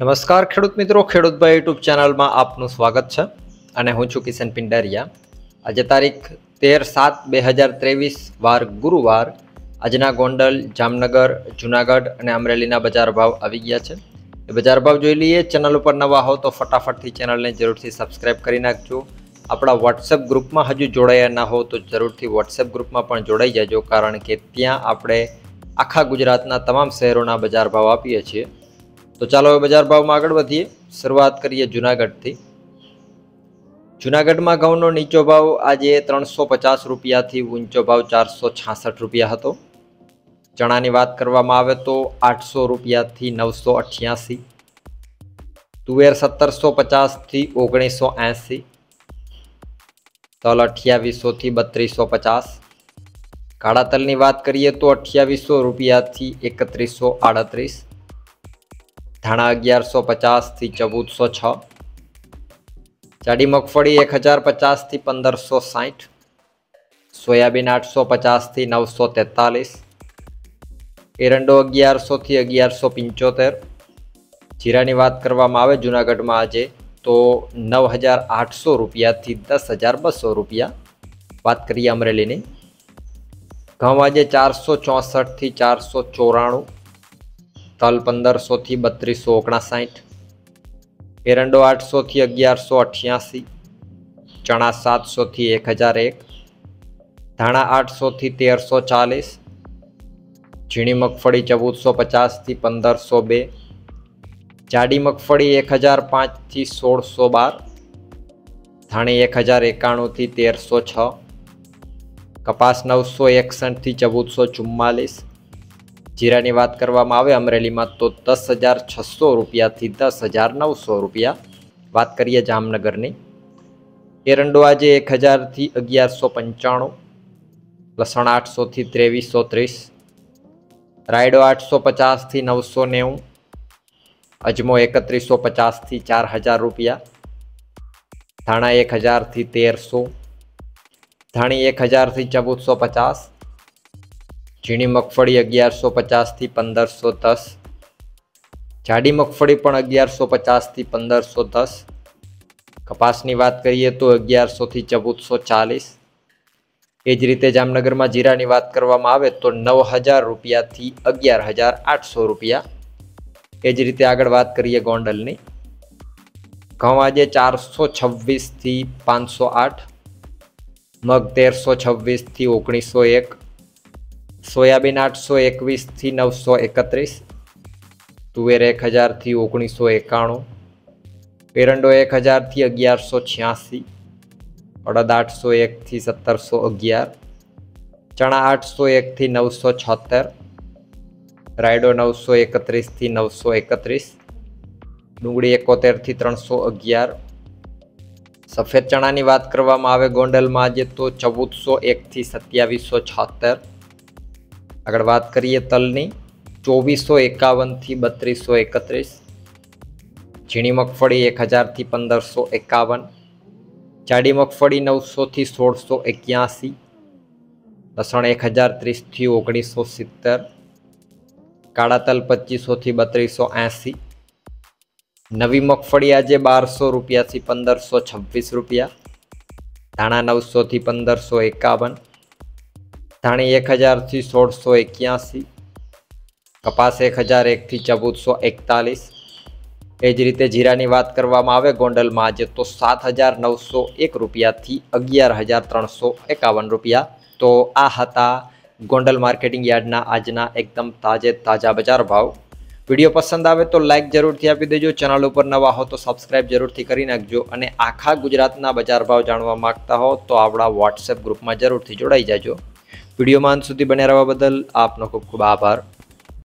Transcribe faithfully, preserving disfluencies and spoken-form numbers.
नमस्कार खेडूत मित्रों, खेडूत भाई यूट्यूब चैनल में आपનું स्वागत है અને હું છું કિશન પિંડારિયા। આજે તારીખ તેર સાત બે હજાર ત્રેવીસ વાર ગુરુવાર આજના ગોંડલ, જામનગર, જૂનાગઢ અને અમરેલીના બજાર ભાવ આવી ગયા છે। એ બજાર ભાવ જોઈ લઈએ। ચેનલ ઉપર નવા હો તો ફટાફટથી ચેનલને જરૂરથી સબસ્ક્રાઇબ કરી નાખજો। આપણા વોટ્સએપ ગ્રુપમાં હજુ જોડાયા ના હો તો જરૂરથી વોટ્સએપ ગ્રુપમાં પણ જોડાઈ જાજો, કારણ કે ત્યાં આપણે આખા ગુજરાતના તમામ શહેરોના બજાર ભાવ આપીએ છીએ। तो चलो बजार भाव में आगळ वधीए। शुरुआत करिए जूनागढ़ थी। जूनागढ़ में घऊनो नीचो भाव आज त्रण सौ पचास रुपया थी ऊंचो भाव चार सौ छासठ रुपया हतो। चना की बात करवामां आवे तो आठ सौ रुपया थी नौ सौ अठ्यासी। तुवेर सत्तर सौ पचास थी ओगनीस सौ एसी। तल अठयावीस सौ थी बत्रीस सौ पचास। काळा तल की बात करिए तो अठयावीस सौ रुपया थी एकत्रीस सौ आड़तरीस। धाणा अगियार सौ पचास थी चौदह सौ छ। जाडी मगफड़ी एक हज़ार पचास थी पंदर सौ साठ। सोयाबीन आठ सौ पचास थी नौ सौ तेतालीस। एरंडो अगियार सौ थी अगियार सौ पंचोतेर। जीरा की बात करवामां आवे जूनागढ़ में आज तो नौ हज़ार आठ सौ रुपया थी दस हज़ार बसो रुपया। बात करिए अमरेली की। घऊं आज चार सौ चौसठ थी चार सौ चौराणु। तल पंदर सौ थी बत्रीस सौ ओगणसाठ। एरंडो आठ सौ थी अगियार सौ अठयासी। चना सात सौ थी एक हज़ार एक। धाणा आठ सौ थी तेर सौ चालीस। झीणी मगफड़ी चौदह सौ पचास थी पंदर सौ बे। जाडी मगफड़ी एक हज़ार पाँच थी सोल सौ बार। धाणी एक हज़ार एकाणु थी तेर सौ छ। कपास नौ सौ एकसठ थी चौदह सौ चुम्मालीस। जीरा की बात करवामां आवे अमरेली में तो दस हज़ार छसो रुपया थी दस हज़ार नौ सौ रुपया। बात करिए जामनगर की। एरंडो आज एक हज़ार थी अगियार सौ पंचाणु। लसण आठ सौ थी तेवीस सौ तीस। रायडो आठ सौ पचास थी नौ सौ नेव। अजमो एकत्रीस सौ पचास थी चार हज़ार रुपया। धाणा एक हज़ार थी तेर सौ। धाणी एक हज़ार थी चौदह सौ पचास। झीणी मगफड़ी अगियार सौ पचास थी पंदर सौ दस। जाडी मगफड़ी पण अगियार सौ पचास थी पंदर सौ दस। कपास की बात करिए तो अगियार सौ थी चौदह सौ चालीस। एज रीते जामनगर में जीरा की बात करवामां आवे तो नौ हज़ार रुपया थी अगियार हज़ार आठ सौ रुपया। एज रीते आगळ बात करिए गोंडल की। घऊं आज चार सौ छवीस थी पांच सौ आठ। मग तेर सौ छवीस थी ओगनीस सौ एक। सोयाबीन आठ सौ एकवीस थी नौ सौ एकत्रीस। तुवेर एक हज़ार थी ओगनीस सौ एकाणु। एरंडो एक हज़ार थी अगियार सौ छियासी। अड़द आठ सौ एक थी सत्तर सौ अगियार। चना आठ सौ एक थी नौ सौ छोतेर। रायडो नौ सौ एकत्रीस थी नौ सौ एकत्रीस। डूंगળી एकोतेर थी त्रण सौ अगियार। सफेद चना की बात करवामां आवे गोंडल में आज तो चौदह सौ एक थी सत्यावीस सौ छोतेर। आगळ बात करिए तलनी। चौबीस सौ एकावन थी बत्रीस सौ एकत्रीस। झीणी मगफड़ी एक हज़ार थी पंदर सौ एकावन। जाडी मगफड़ी नौ सौ थी सोल सौ एक्यासी। लसण एक हज़ार तीस थी ओगनीस सौ सित्तर। काळा तल पच्चीस सौ थी बत्रीस सौ एसी। नवी मगफड़ी आज बार सौ रुपया थी पंदर सौ छब्बीस रुपया। धाणा नौ सौ थी पंदर सौ एकावन। धाणी एक हज़ार थी सोल सौ एक्यासी। कपास एक हज़ार एक थी चौदह सौ एकतालीस। एज रीते जीरा की बात करवामां आवे गोंडल में आज तो सात हज़ार नौ सौ एक रुपया थी अगियार हज़ार त्रण सौ एकावन रुपया। तो आ हता गोंडल मार्केटिंग यार्डना आजना एकदम ताजे ताजा बजार भाव। वीडियो पसंद आवे तो लाइक जरूरथी आपी देजो। चैनल पर नवा हो तो सब्सक्राइब जरूरथी करी नाखजो। अने आखा गुजरातना बजार भाव जाणवा मांगता हो तो आपणा वॉट्सएप ग्रुप में जरूरथी जोड़ाई जाजो। वीडियो में अंत सुधी बने रहवा बदल आपनो खूब खूब आभार।